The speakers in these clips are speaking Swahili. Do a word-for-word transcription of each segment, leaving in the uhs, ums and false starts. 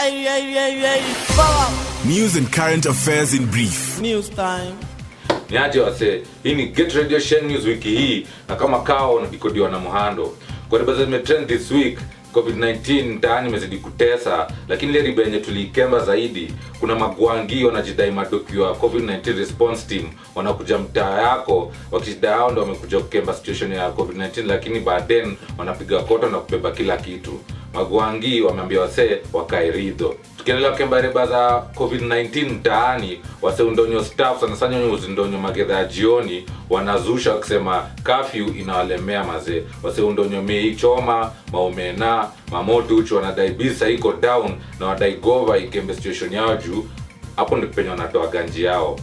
News and current affairs in brief. News time. Niaje wase, hii ni Ghetto Radio Sheng News wiki hii, na kama kao unadikodiwa na Muhando. Kwa riba za trend this week, COVID nineteen mtaani imezidi kutesa, lakini ile riba yenye tulikemba zaidi, kuna magwangi wanajidai madoki wa COVID nineteen response team, wanakuja mtaa yako, wakijidai hao ndio wamekuja kukemba situation ya COVID nineteen, lakini baadaye wanapiga koto na kubeba kila kitu. Magwangi wameambia wase wakae ridho. Tukiendelea kukemba riba za COVID nineteen mtaani, wase undonyo staff sana sana uzindonyo magedha ya jioni wanazusha kusema curfew inawalemea mazee. Wase undonyo mei choma, maomena, mamoto uchi wanadai bisa iko down na wadai gova ikembe situation yao juu. Hapo ndipo penye wanatoa ganji yao.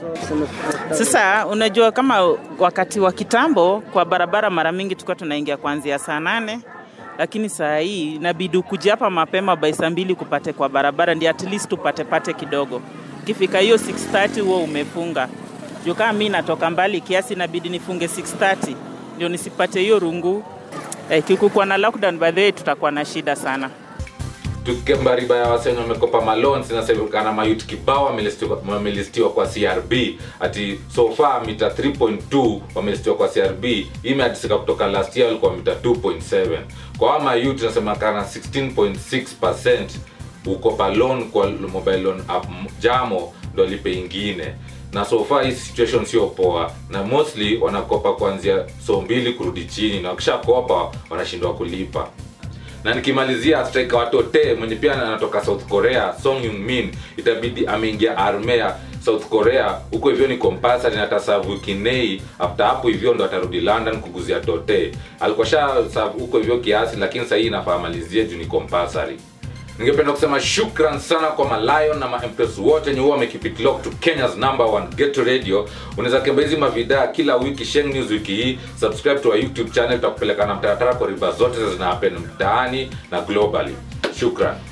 Sasa unajua kama wakati wa kitambo kwa barabara mara mingi tulikuwa tunaingia kuanzia saa nane, lakini saa hii inabidi kuja hapa mapema by saa mbili kupate kwa barabara ndio at least tupate pate kidogo. Kifika hiyo six thirty huo umefunga. Juu kama mimi natoka mbali kiasi inabidi nifunge six thirty ndio nisipate hiyo rungu. Eh, kikuwa na lockdown by the way tutakuwa na shida sana. Tukikemba riba ya wase wamekopa maloans inasemekana mayut kibao wamelistiwa kwa C R B ati so far mita three point two wamelistiwa kwa C R B. Imeadisika kutoka last year walikuwa mita two point seven. Kwa ama youth inasemekana sixteen point six percent ukopa loan kwa mobile loan app Jamo ndo lipe ingine. Na so far hii situation sio poa, na mostly wanakopa kuanzia so mbili kurudi chini, na kisha kopa wanashindwa kulipa. Na nikimalizia striker wa Tote mwenye pia anatoka South Korea, Song Young Min, itabidi ameingia army ya South Korea. Huko hivyo ni compulsory na ataserve kinei. After hapo hivyo ndo atarudi London kuguzia Tote. Alikuwa sha serve huko hivyo kiasi, lakini sasa hii inafaa malizie juu ni compulsory. Ningependa kusema shukran sana kwa Malayon na ma-empress wote wenye huwa wamekeep lock to Kenya's number one Ghetto Radio. Unaweza kemba hizi mavida kila wiki Sheng News wiki hii. Subscribe to our YouTube channel, tutakupeleka na mtaratara kwa riba zote zinahappen mtaani na globally. Shukran.